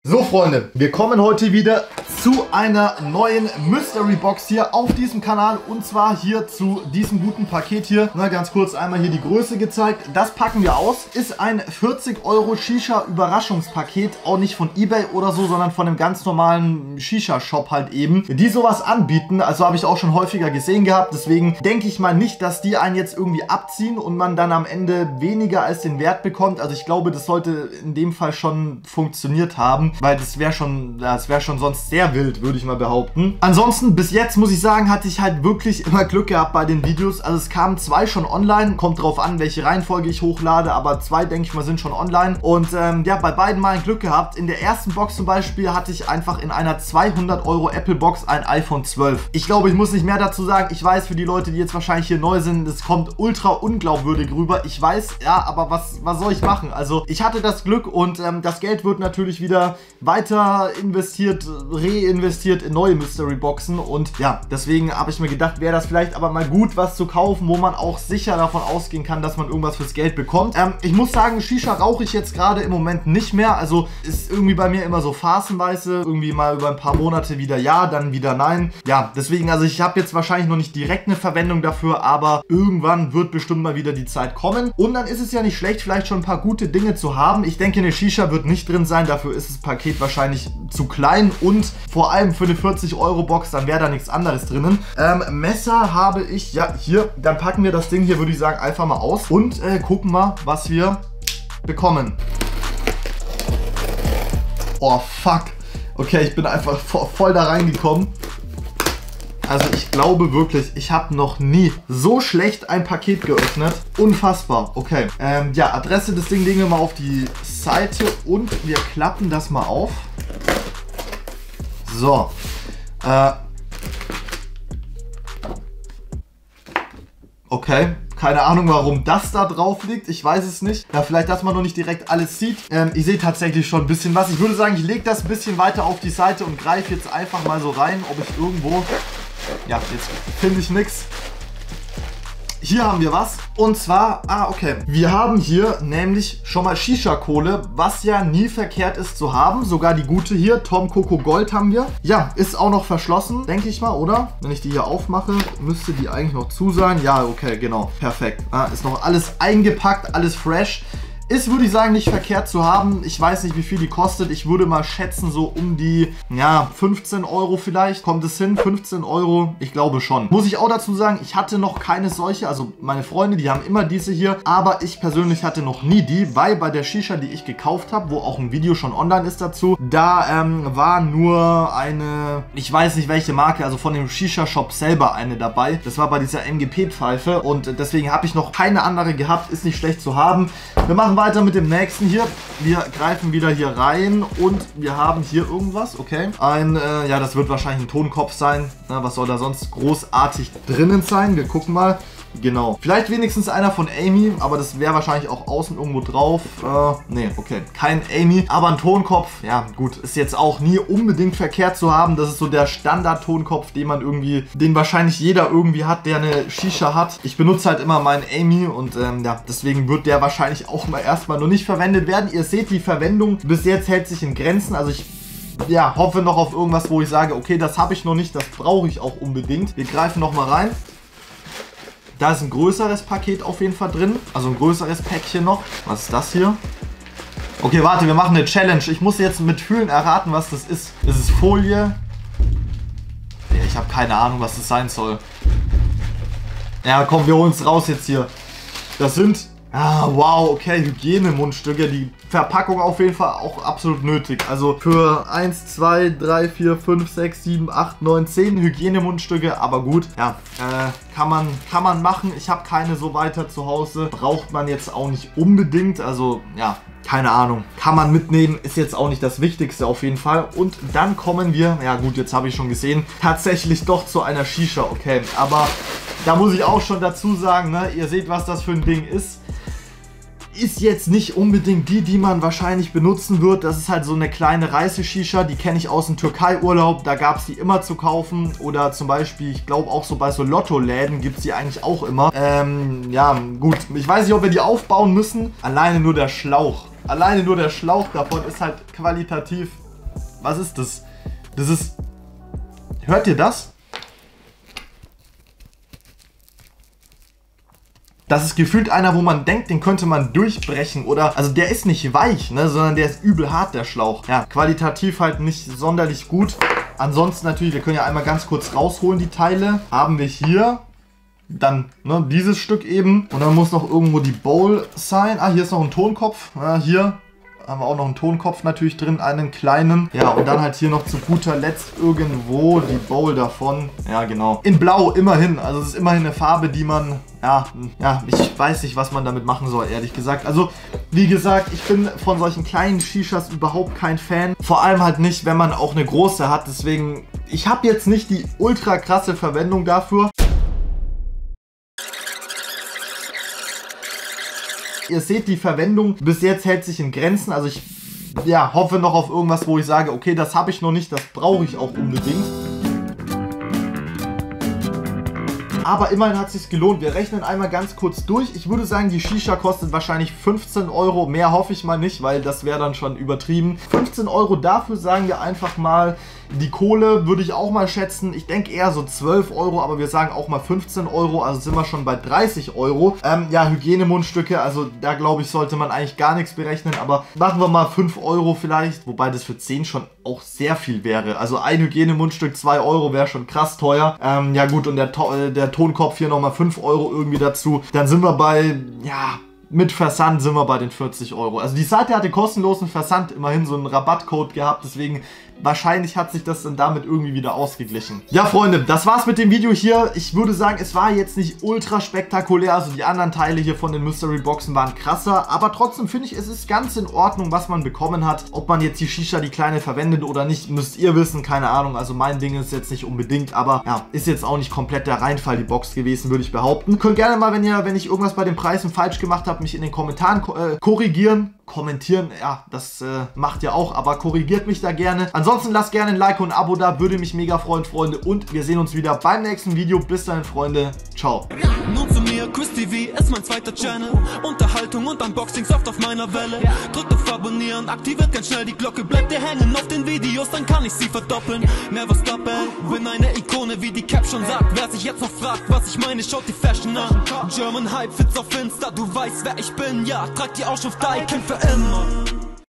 So Freunde, wir kommen heute wieder zu einer neuen Mystery Box hier auf diesem Kanal und zwar hier zu diesem guten Paket hier. Na, ganz kurz einmal hier die Größe gezeigt. Das packen wir aus. Ist ein 40 € Shisha Überraschungspaket, auch nicht von eBay oder so, sondern von einem ganz normalen Shisha Shop halt eben, die sowas anbieten. Also habe ich auch schon häufiger gesehen gehabt, deswegen denke ich mal nicht, dass die einen jetzt irgendwie abziehen und man dann am Ende weniger als den Wert bekommt. Also ich glaube, das sollte in dem Fall schon funktioniert haben. Weil das wäre schon sonst sehr wild, würde ich mal behaupten. Ansonsten, bis jetzt muss ich sagen, hatte ich halt wirklich immer Glück gehabt bei den Videos. Also es kamen 2 schon online. Kommt drauf an, welche Reihenfolge ich hochlade. Aber 2, denke ich mal, sind schon online. Und ja, bei beiden Malen Glück gehabt. In der ersten Box zum Beispiel hatte ich einfach in einer 200 € Apple Box ein iPhone 12. Ich glaube, ich muss nicht mehr dazu sagen. Ich weiß, für die Leute, die jetzt wahrscheinlich hier neu sind, das kommt ultra unglaubwürdig rüber. Ich weiß, ja, aber was soll ich machen? Also ich hatte das Glück und das Geld wird natürlich wieder weiter investiert, reinvestiert in neue Mystery Boxen und ja, deswegen habe ich mir gedacht, wäre das vielleicht aber mal gut, was zu kaufen, wo man auch sicher davon ausgehen kann, dass man irgendwas fürs Geld bekommt. Ich muss sagen, Shisha rauche ich jetzt gerade im Moment nicht mehr, also ist irgendwie bei mir immer so phasenweise, irgendwie mal über ein paar Monate wieder ja, dann wieder nein. Ja, deswegen, also ich habe jetzt wahrscheinlich noch nicht direkt eine Verwendung dafür, aber irgendwann wird bestimmt mal wieder die Zeit kommen und dann ist es ja nicht schlecht, vielleicht schon ein paar gute Dinge zu haben. Ich denke, eine Shisha wird nicht drin sein, dafür ist das Paket wahrscheinlich zu klein und vor allem für eine 40 € Box, dann wäre da nichts anderes drinnen. Messer habe ich, ja, hier, dann packen wir das Ding hier, würde ich sagen, einfach mal aus und gucken mal, was wir bekommen. Oh, fuck. Okay, ich bin einfach voll da reingekommen. Also ich glaube wirklich, ich habe noch nie so schlecht ein Paket geöffnet. Unfassbar. Okay. Ja, Adresse des Ding legen wir mal auf die Seite und wir klappen das mal auf. So. Okay. Keine Ahnung, warum das da drauf liegt. Ich weiß es nicht. Ja, vielleicht, dass man noch nicht direkt alles sieht. Ich sehe tatsächlich schon ein bisschen was. Ich würde sagen, ich lege das ein bisschen weiter auf die Seite und greife jetzt einfach mal so rein, ob ich irgendwo... Ja, jetzt finde ich nichts. Hier haben wir was. Und zwar, okay. Wir haben hier nämlich schon mal Shisha-Kohle, was ja nie verkehrt ist zu haben. Sogar die gute hier, Tom Coco Gold haben wir. Ja, ist auch noch verschlossen, denke ich mal, oder? Wenn ich die hier aufmache, müsste die eigentlich noch zu sein. Ja, okay, genau. Perfekt. Ist noch alles eingepackt, alles fresh. Ist, würde ich sagen, nicht verkehrt zu haben. Ich weiß nicht, wie viel die kostet. Ich würde mal schätzen, so um die, ja, 15 € vielleicht. Kommt es hin? 15 €? Ich glaube schon. Muss ich auch dazu sagen, ich hatte noch keine solche. Also meine Freunde, die haben immer diese hier. Aber ich persönlich hatte noch nie die, weil bei der Shisha, die ich gekauft habe, wo auch ein Video schon online ist dazu, da war nur eine, ich weiß nicht welche Marke, also von dem Shisha-Shop selber eine dabei. Das war bei dieser MGP-Pfeife und deswegen habe ich noch keine andere gehabt. Ist nicht schlecht zu haben. Wir machen weiter mit dem nächsten hier. Wir greifen wieder hier rein und wir haben hier irgendwas, okay. Ja, das wird wahrscheinlich ein Tonkopf sein. Na, was soll da sonst großartig drinnen sein? Wir gucken mal. Genau. Vielleicht wenigstens einer von Amy, aber das wäre wahrscheinlich auch außen irgendwo drauf. Nee, okay. Kein Amy, aber ein Tonkopf. Ja, gut. Ist jetzt auch nie unbedingt verkehrt zu haben. Das ist so der Standard-Tonkopf, den wahrscheinlich jeder irgendwie hat, der eine Shisha hat. Ich benutze halt immer meinen Amy und ja, deswegen wird der wahrscheinlich auch mal erstmal noch nicht verwendet werden. Ihr seht, die Verwendung bis jetzt hält sich in Grenzen. Also ich ja, hoffe noch auf irgendwas, wo ich sage, okay, das habe ich noch nicht, das brauche ich auch unbedingt. Wir greifen noch mal rein. Da ist ein größeres Paket auf jeden Fall drin. Also ein größeres Päckchen noch. Was ist das hier? Okay, warte, wir machen eine Challenge. Ich muss jetzt mit Fühlen erraten, was das ist. Ist es Folie? Ja, ich habe keine Ahnung, was das sein soll. Ja, komm, wir holen es raus jetzt hier. Das sind... wow, okay, Hygienemundstücke. Die Verpackung auf jeden Fall auch absolut nötig. Also für 1, 2, 3, 4, 5, 6, 7, 8, 9, 10 Hygienemundstücke. Aber gut, ja, kann man machen. Ich habe keine so weiter zu Hause. Braucht man jetzt auch nicht unbedingt. Also, ja, keine Ahnung. Kann man mitnehmen. Ist jetzt auch nicht das Wichtigste auf jeden Fall. Und dann kommen wir, ja gut, jetzt habe ich schon gesehen, tatsächlich doch zu einer Shisha. Okay, aber da muss ich auch schon dazu sagen, ne, ihr seht, was das für ein Ding ist. Ist jetzt nicht unbedingt die man wahrscheinlich benutzen wird. Das ist halt so eine kleine Reise-Shisha. Die kenne ich aus dem Türkei-Urlaub. Da gab es die immer zu kaufen. Oder zum Beispiel, ich glaube auch so bei so Lotto-Läden gibt es die eigentlich auch immer. Ja, gut. Ich weiß nicht, ob wir die aufbauen müssen. Alleine nur der Schlauch davon ist halt qualitativ Was ist das? Das ist... Hört ihr das? Das ist gefühlt einer, wo man denkt, den könnte man durchbrechen oder... Also der ist nicht weich, ne, sondern der ist übel hart, der Schlauch. Ja, qualitativ halt nicht sonderlich gut. Ansonsten natürlich, wir können ja einmal ganz kurz rausholen, die Teile. Haben wir hier dann, ne, dieses Stück eben. Und dann muss noch irgendwo die Bowl sein. Ah, hier ist noch ein Tonkopf. Hier haben wir auch noch einen Tonkopf natürlich drin, einen kleinen. Ja, und dann halt hier noch zu guter Letzt irgendwo die Bowl davon. Ja, genau. In Blau, immerhin. Also es ist immerhin eine Farbe, die man... Ja, ich weiß nicht, was man damit machen soll, ehrlich gesagt. Also, wie gesagt, ich bin von solchen kleinen Shishas überhaupt kein Fan. Vor allem halt nicht, wenn man auch eine große hat. Deswegen, ich habe jetzt nicht die ultra krasse Verwendung dafür. Ihr seht, die Verwendung bis jetzt hält sich in Grenzen. Also ich hoffe noch auf irgendwas, wo ich sage, okay, das habe ich noch nicht, das brauche ich auch unbedingt. Aber immerhin hat es sich gelohnt. Wir rechnen einmal ganz kurz durch. Ich würde sagen, die Shisha kostet wahrscheinlich 15 Euro. Mehr hoffe ich mal nicht, weil das wäre dann schon übertrieben. 15 Euro dafür, sagen wir einfach mal. Die Kohle würde ich auch mal schätzen. Ich denke eher so 12 Euro, aber wir sagen auch mal 15 Euro. Also sind wir schon bei 30 Euro. Ja, Hygienemundstücke, also da glaube ich, sollte man eigentlich gar nichts berechnen. Aber machen wir mal 5 Euro vielleicht. Wobei das für 10 schon auch sehr viel wäre. Also ein Hygienemundstück 2 Euro wäre schon krass teuer. Ja gut, und der Tonkopf hier nochmal 5 Euro irgendwie dazu. Dann sind wir bei, ja... Mit Versand sind wir bei den 40 Euro. Also die Seite hatte kostenlosen Versand, immerhin so einen Rabattcode gehabt, deswegen wahrscheinlich hat sich das dann damit irgendwie wieder ausgeglichen. Ja, Freunde, das war's mit dem Video hier. Ich würde sagen, es war jetzt nicht ultra spektakulär, also die anderen Teile hier von den Mystery Boxen waren krasser, aber trotzdem finde ich, es ist ganz in Ordnung, was man bekommen hat. Ob man jetzt die Shisha, die kleine, verwendet oder nicht, müsst ihr wissen, keine Ahnung. Also mein Ding ist jetzt nicht unbedingt, aber ja, ist jetzt auch nicht komplett der Reinfall, die Box gewesen, würde ich behaupten. Könnt gerne mal, wenn ich irgendwas bei den Preisen falsch gemacht habe, mich in den Kommentaren korrigieren. Kommentieren, ja, das macht ihr auch, aber korrigiert mich da gerne. Ansonsten lasst gerne ein Like und ein Abo da, würde mich mega freuen, Freunde. Und wir sehen uns wieder beim nächsten Video. Bis dahin, Freunde. Ciao. Nun zu mir, Chris TV ist mein zweiter Channel. Unterhaltung und Unboxings oft auf meiner Welle. Drückt auf Abonnieren, aktiviert ganz schnell die Glocke. Bleibt ihr hängen auf den Videos, dann kann ich sie verdoppeln. Never stoppen, bin eine Ikone, wie die Caption sagt. Wer sich jetzt noch fragt, was ich meine, schaut die Fashion an. German Hype, Fits auf Insta, du weißt, wer ich bin. Ja, tragt die Ausschrift Icon für immer.